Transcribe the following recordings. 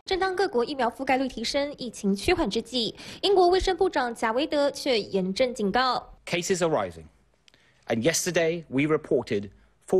正当各国疫苗覆盖率提升、疫情趋缓之际，英国卫生部长贾维德却严正警告 ：“Cases are rising, and yesterday we reported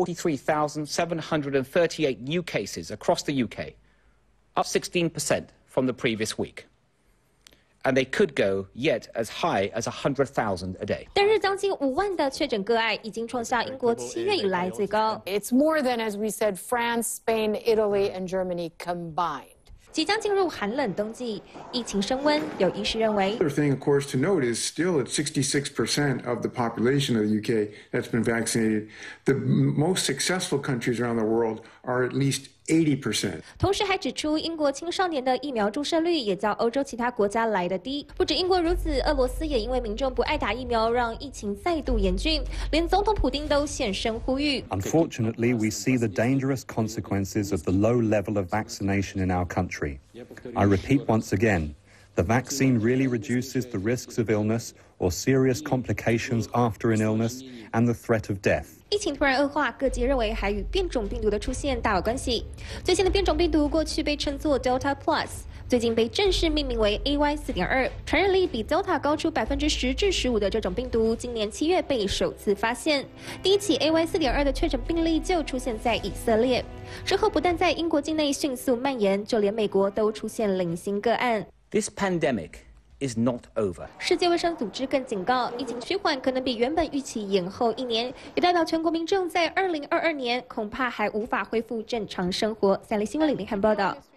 43,738 new cases across the UK, up 16% from the previous week. And they could go yet as high as 100,000 a day.” 单日将近5万的确诊个案，已经创下英国7月以来最高。 It's more than, as we said, France, Spain, Italy, and Germany combined. 即将进入寒冷冬季，疫情升温，有医师认为。 Another thing, of course, to note is still at 66% of the population of the UK that's been vaccinated. The most successful countries around the world are at least 80%. 同时还指出，英国青少年的疫苗注射率也较欧洲其他国家来得低。不止英国如此，俄罗斯也因为民众不爱打疫苗，让疫情再度严峻。连总统普丁都现身呼吁。 Unfortunately, we see the dangerous consequences of the low level of vaccination in our country. I repeat once again, the vaccine really reduces the risks of illness or serious complications after an illness and the threat of death. 疫情突然恶化，各界认为还与变种病毒的出现大有关系。最新的变种病毒过去被称作 Delta Plus， 最近被正式命名为 AY4.2， 传染力比 Delta 高出10%至15%的这种病毒，今年7月被首次发现。第一起 AY4.2 的确诊病例就出现在以色列，之后不但在英国境内迅速蔓延，就连美国都出现零星个案。 This pandemic is not over. 世界卫生组织更警告，疫情趋缓可能比原本预期延后1年，也代表全国民众在2022年恐怕还无法恢复正常生活。三立新闻李林汉报道。